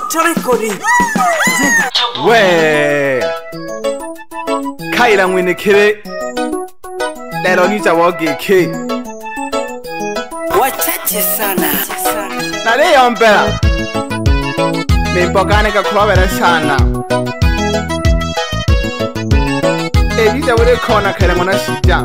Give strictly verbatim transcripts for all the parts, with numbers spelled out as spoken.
Nyota Recording. We Kaila mwene kire lero nita woge ke Wachache sana Nale yombela Mimpokane ka kulobela sana Ebita wule kona kere mwana shija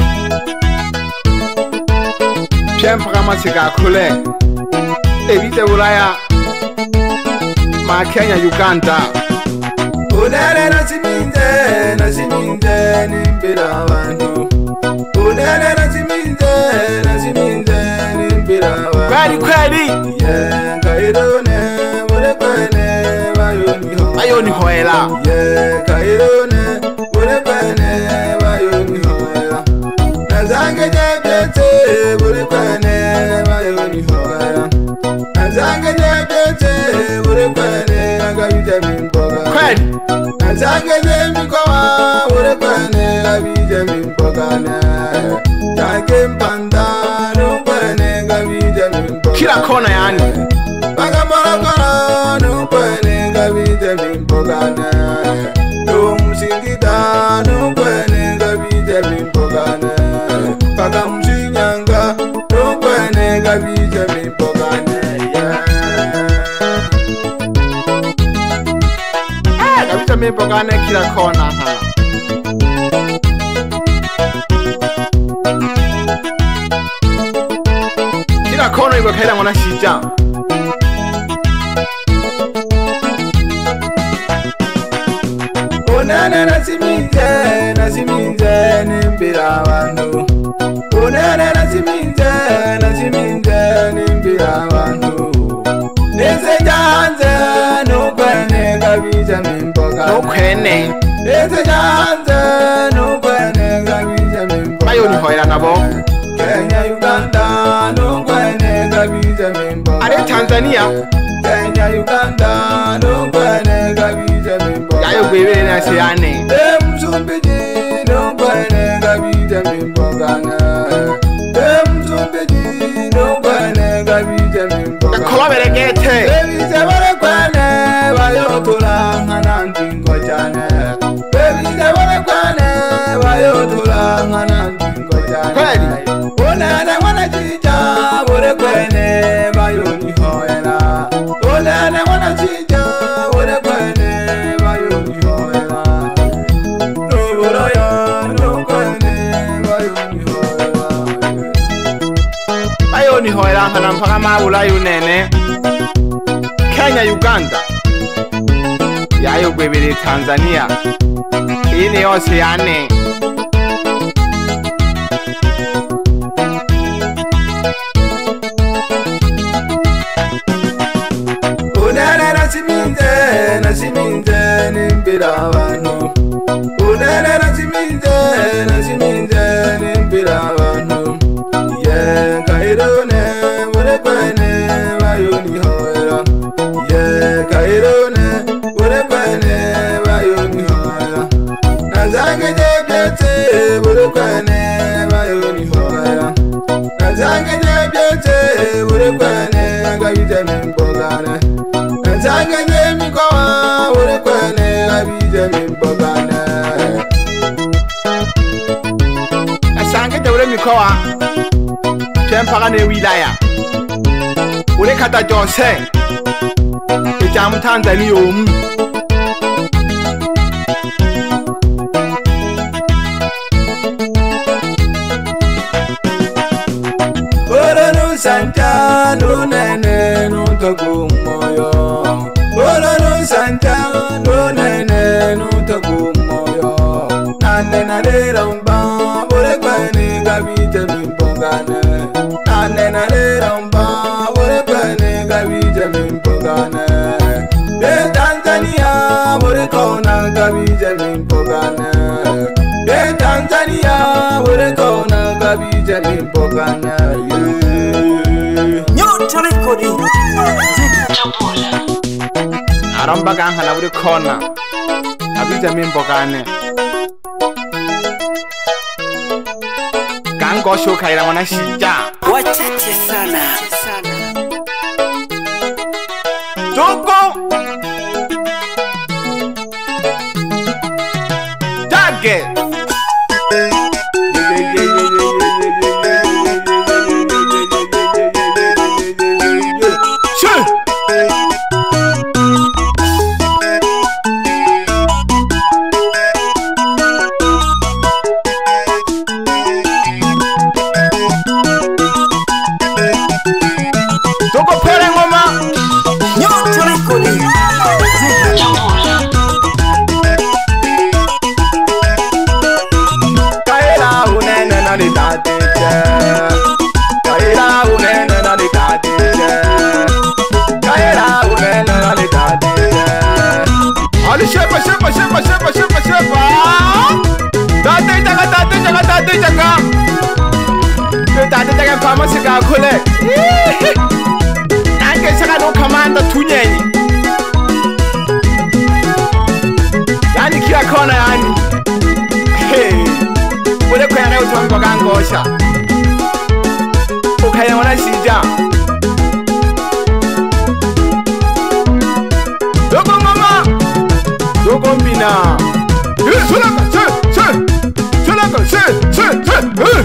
Piempa kama tika kule Ebita wulaya Ma Kenya Uganda Unele na siminze na siminze nimbira abantu Unele na siminze na siminze nimbira abantu Kweli kweli Yeah kairone mure kwene bayoni ho Bayoni hoela Yeah kairone mure kwene bayoni hoela Nazange jebete mure kwene bayoni hoela Nazange jebete mure kwene agabite mimboga Kweli Nazange jemikowa mure kwene agabite mimbogana Take mpanda nukwene agabite mimboga Kila kona yani Baga morokoro nukwene agabite mimbogana Numusingida nukwene agabite mimbogana Baga msinyanga nukwene agabite mimbogana Kabisa mimpokane kila kona ha Kila kona yuko kaila mwana shija Unene na siminze na siminze nimbira abantu Unene na siminze na siminze nimbira abantu Nese janze nukwene gabija mimboga Nukwene Nese janze nukwene gabija mimboga Bayoni hoira nabo Kenya Uganda nukwene gabija mimboga Ale Tanzania Kenya Uganda nukwene gabija mimboga Yayo kwebele na siyane E Msumbiji nukwene gabija mimboga E Msumbiji nukwene gabija mimboga Kolobere gete Bebize bore kwene bayotula ngana ndingo jane Bebize bore kwene bayotula ngana ndingo jane Kweli Unene wana chicha bore kwene bayoni hoela Unene wana chicha bore kwene bayoni hoela Nuboroya nukwene bayoni hoela Bayoni hoela ngana mpaka mabula yunene Kenya Uganda Yayo kwebele Tanzania Ine yose yane Unene na siminze na siminze nimbira abantu Unene na siminze na siminze nimbira abantu Yeah kairone mure kwene bayoni hoela Yeah kairone mure kwene bayoni hoela Nazange jebete mure kwene bayoni hoela Nazange jebete mure kwene agabite mimbogane Nazange jemikowa mure kwene agabite mimbogane Nazange jemure mikowa Chempaka ne wilaya Ule kata jose Ejamu Tanzania omu Ora no santa no nene no toku moyo Ora no santa no nene no toku moyo Nane nare romba Ore kwene gabite mimpogane Nane nare romba Ore kwene gabite mimpogane E Tanzania Ore kona gabite mimpogane E Tanzania Ore kona gabite mimpogane Nyota Recording. Aramba ganga na uri kona Abija mimpokane Gango shoka ila mwana shija Wachache sana Tuko market. Tadi jangan pama sega kule. Nanti sega no kamanda tunyenyi. Yani kia kona yani. Hey, boleh kau yang lewat tuan bagang gosha. Oke yang mana sija? Dogo mama, dogo mina. Eh, sulaka, sir, sir, sulaka, sir, sir, sir.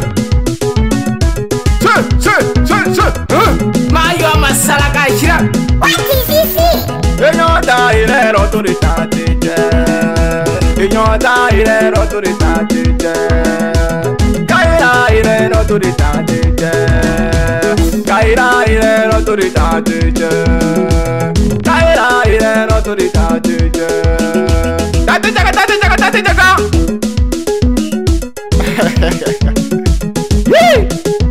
Mayo masala kashira. Waki sisi. Enyota ile rotoritate je. Enyota ile rotoritate je. Kaira ile rotoritate je. Kaira ile rotoritate je. Kaira ile rotoritate je. Tate jaga, tate jaga, tate jaga. Yee.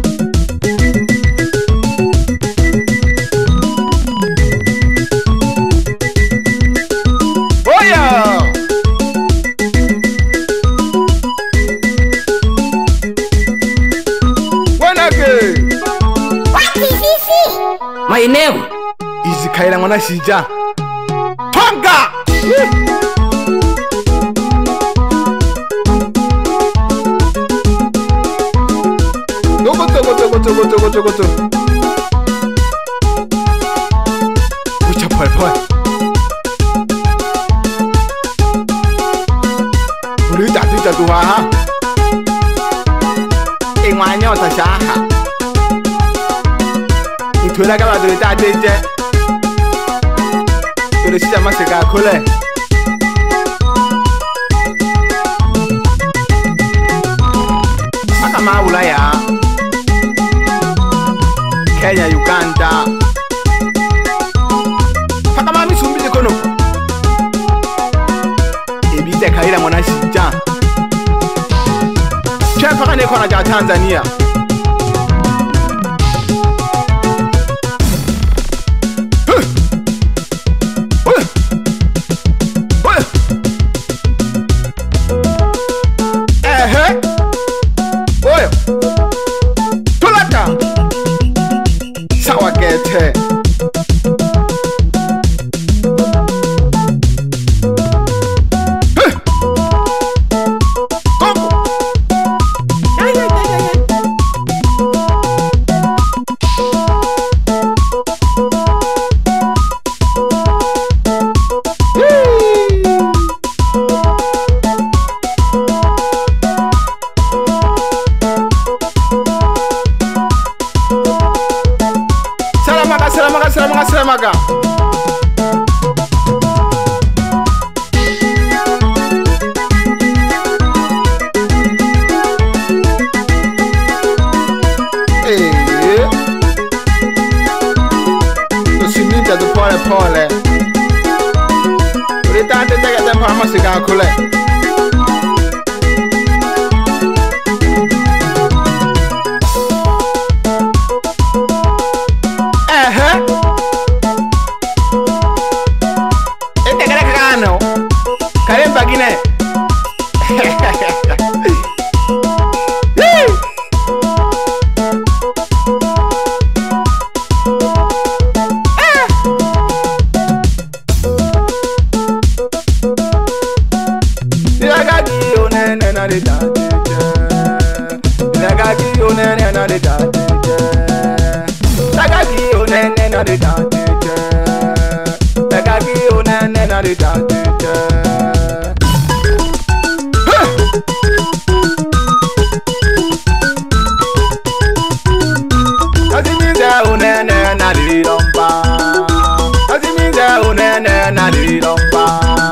My name is Kaira Mwana Shija. Tonga! Togo togo togo togo togo togo togo. Ucha poi poi. Uri jatuh jatuh ha. Ingwanyo tashaha. Itu lagi ada di tadi je. Itu sih sama sega kule. Maka mau lah ya. Kenya, Uganda. Maka mami sumbi di kono. Ebi te Kaira Mwana Shija. Siapa kan ekor aja Tanzania. Seramaga, seramaga. Eh, tu simita tu pole pole. Kita ada jaga tempat masih kau le. Kalian begini. Huh! na di domba.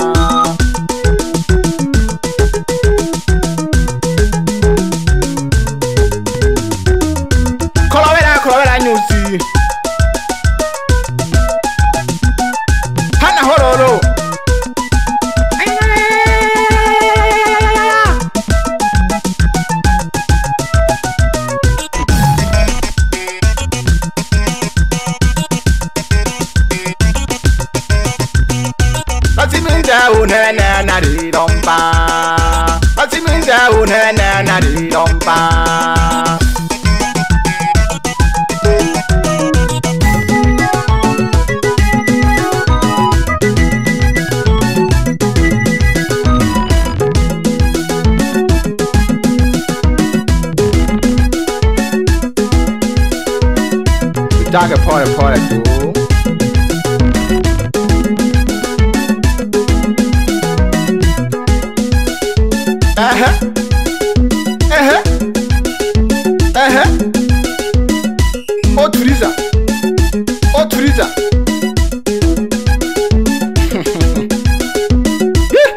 Kolavera kolavera nyusi. Hana hororo. Una na na di domba. Pasiminja una na na di domba. Dagger party party too. Uh-huh. Uh-huh. Uh-huh. Oh, Teresa. Oh, Teresa. Yeah.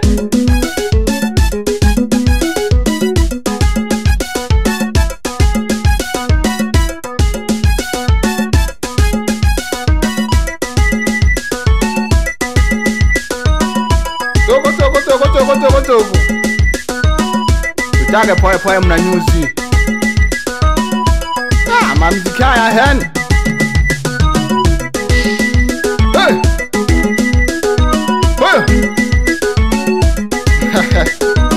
Togo, togo, togo, togo, togo, togo. Dagger poe poe mna nyusi. Ah, mamzika ya hen. Hey. Hey. Hey.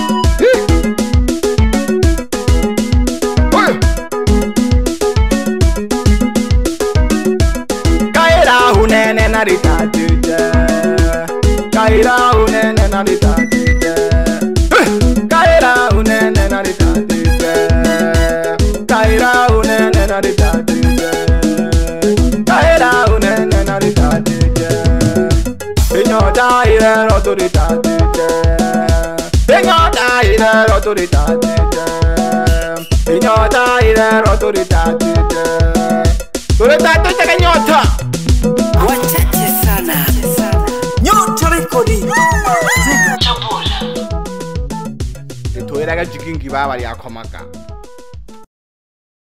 Kaira hunene na ritatite. Kaira hunene na ritatite. Kaira hunene na ritatite. Kaira hunene na ritatite. Kaira hunene na ritatite. Inyota ire roto ritatite. Inyota ire roto ritatite. Inyota ire roto ritatite. Ritatite ke nyota. Wachache sana. Nyota rekodi. Toera ga jikingi baba ya komaka.